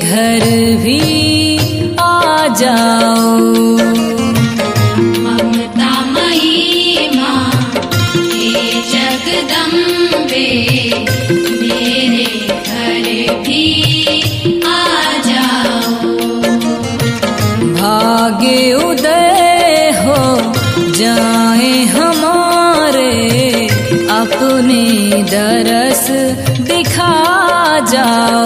घर भी आ जाओ। ममतामयी माँ हे जगदम्बे, मेरे घर भी आ जाओ। भाग्य उदय हो जाए हमारे, अपने दरस दिखा जाओ।